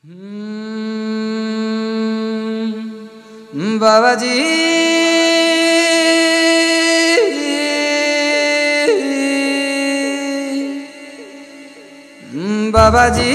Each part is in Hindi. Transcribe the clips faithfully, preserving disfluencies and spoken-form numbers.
बाबा जी बाबा जी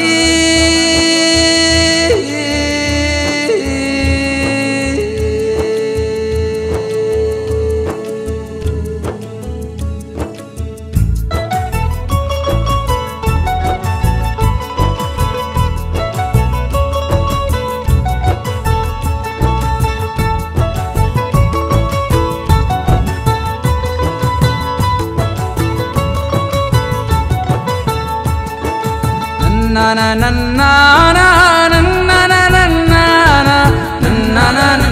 na na na na na na na na na na na na na na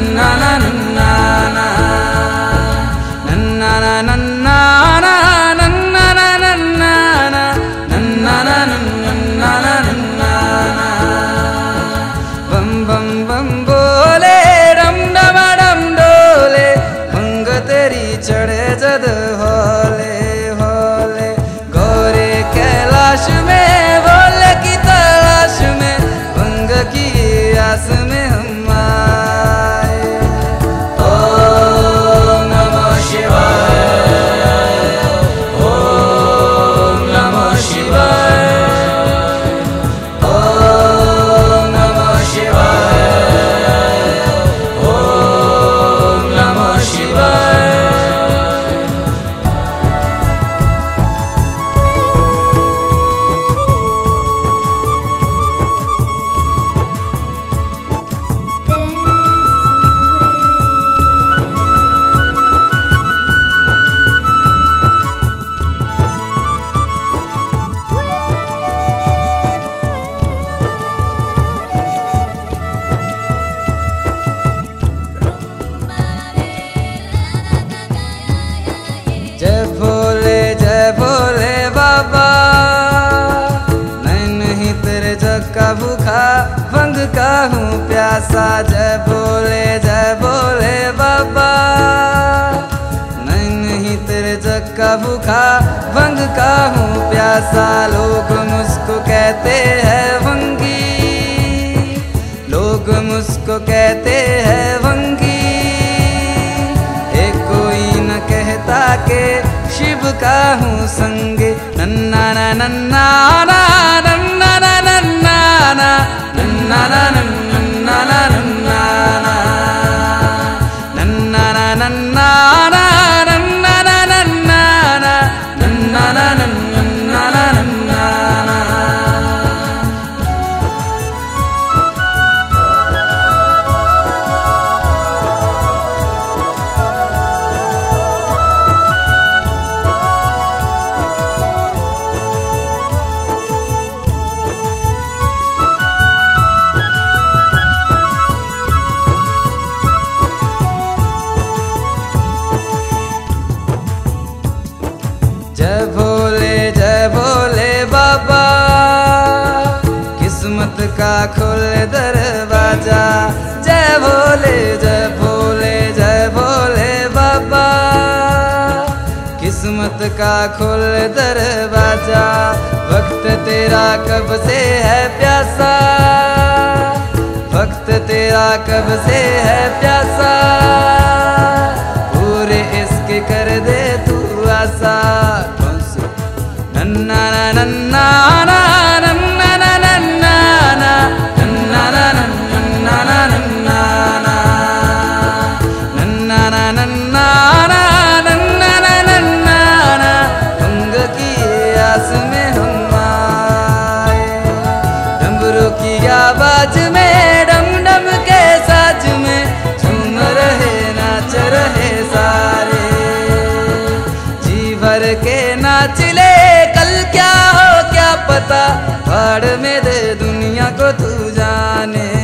bam bam bam bole dam dam dam dole bang teri chade jad hole hole gore kailash mein आस में हम आए। ओम नमः शिवाय ओम नमः शिवाय ओम नमः शिवाय ओम नमः शिवाय। जय भोले जय भोले बाबा मैं नहीं तेरे जग का भूखा भंग का हूँ प्यासा। जय भोले जय भोले बाबा मैं नहीं तेरे जग का भूखा भंग का हूँ प्यासा। लोग मुझको कहते हैं भंगी लोग मुझको कहते हैं भंगी कहता के शिव का हूँ संगे। नन्ना ना नन्ना ना नन्ना ना नन्ना ना नन्ना ना नन्ना ना नन्ना ना नन्ना ना नन्ना ना नन्ना ना नन्ना ना नन्ना ना नन्ना ना नन्ना ना। जय भोले जय भोले बाबा किस्मत का खोले दरवाजा। जय भोले जय भोले जय भोले बाबा किस्मत का खोले दरवाजा। वक्त तेरा कब से है प्यासा वक्त तेरा कब से है प्यासा पूरे इसके कर दे तू आसा। नन्ना ना नन्ना ना नन्ना ना नन्ना ना नन्ना ना नन्ना ना नन्ना ना नन्ना ना नन्ना ना नन्ना ना नन्ना ना भंग की आस में हम आए। डमरू की आवाज में डम डम के साज में झूम रहे नाच रहे सारे जी भर के नाच ले। कल क्या हो क्या पता भाड़ में दे दुनिया को तू जाने।